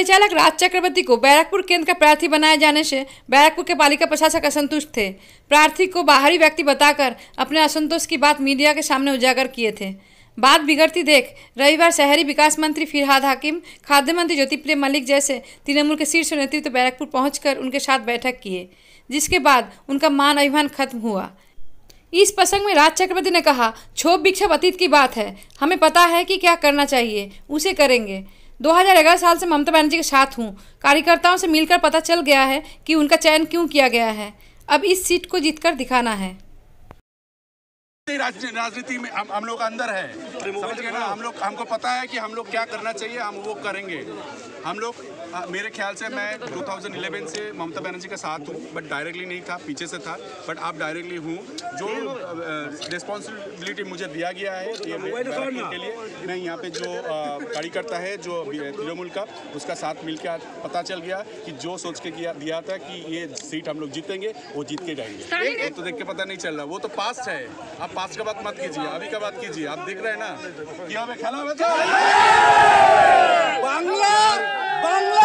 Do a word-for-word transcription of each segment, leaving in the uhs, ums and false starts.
परिचालक राज चक्रवर्ती को बैरकपुर केंद्र का प्रार्थी बनाए जाने से बैरकपुर के पालिका प्रशासक असंतुष्ट थे। प्रार्थी को बाहरी व्यक्ति बताकर अपने असंतोष की बात मीडिया के सामने उजागर किए थे। बात बिगड़ती देख रविवार शहरी विकास मंत्री फिरहाद हाकिम, खाद्य मंत्री ज्योतिप्रिय मलिक जैसे तृणमूल के शीर्ष नेतृत्व बैरकपुर पहुंचकर उनके साथ बैठक किए, जिसके बाद उनका मान अभिमान खत्म हुआ। इस प्रसंग में राज चक्रवर्ती ने कहा, क्षोभ विक्षोभ अतीत की बात है, हमें पता है कि क्या करना चाहिए, उसे करेंगे। दो हज़ार ग्यारह साल से ममता बनर्जी के साथ हूँ। कार्यकर्ताओं से मिलकर पता चल गया है कि उनका चयन क्यों किया गया है। अब इस सीट को जीतकर दिखाना है। राजनीति में हम, हम लोग अंदर है, समझ गए ना। हम लोग हमको पता है कि हम लोग क्या करना चाहिए, हम वो करेंगे। हम लोग आ, मेरे ख्याल से मैं दो हज़ार ग्यारह से ममता बनर्जी के साथ हूँ, बट डायरेक्टली नहीं था, पीछे से था, बट आप डायरेक्टली हूँ। जो रिस्पॉन्सिबिलिटी मुझे दिया गया है कि के लिए मैं यहाँ पे जो कार्यकर्ता है जो तृणमूल का, उसका साथ मिलकर पता चल गया कि जो सोच के किया दिया था कि ये सीट हम लोग जीतेंगे, वो जीत के जाएंगे। तो देख के पता नहीं चल रहा, वो तो पास्ट है। आप पास्ट का बात मत कीजिए, अभी का बात कीजिए। आप देख रहे हैं ना कि हमें खेला Bangla Bangla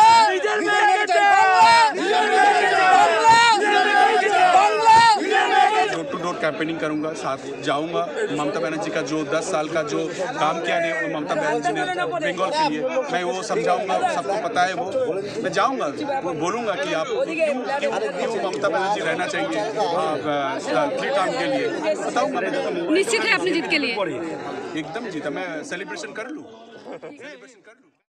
door to door campaigning करूंगा, साथ जाऊंगा। ममता बनर्जी का जो दस साल का जो काम किया है ममता बनर्जी ने बंगाल के लिए, मैं वो समझाऊंगा। सबको पता है, वो मैं जाऊंगा, वो बोलूंगा कि आप क्यों क्यों क्यों ममता बनर्जी रहना चाहिए थ्री टर्म के लिए, बताऊंगा। निश्चित है अपनी जीत के लिए एकदम जीता, मैं सेलिब्रेशन कर लूँ सेलिब्रेशन कर लूँ